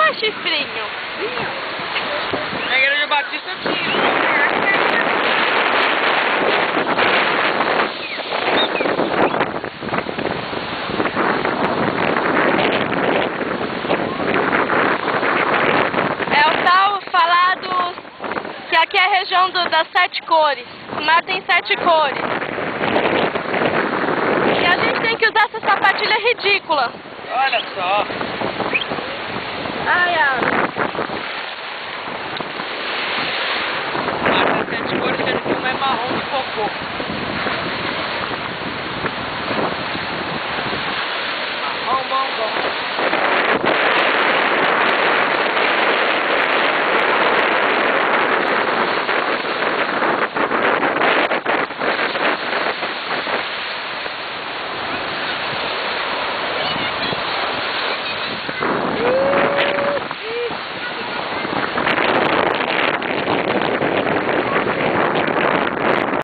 ou é chifrinho? Na Igreja Batista tinha. É o tal falado que aqui é a região das 7 cores. O mar tem 7 cores. E a gente tem que usar essa sapatilha ridícula. Olha só. Ai, ai. Mar tem 7 cores, sendo que uma é marrom de cocô. Marrom, bom.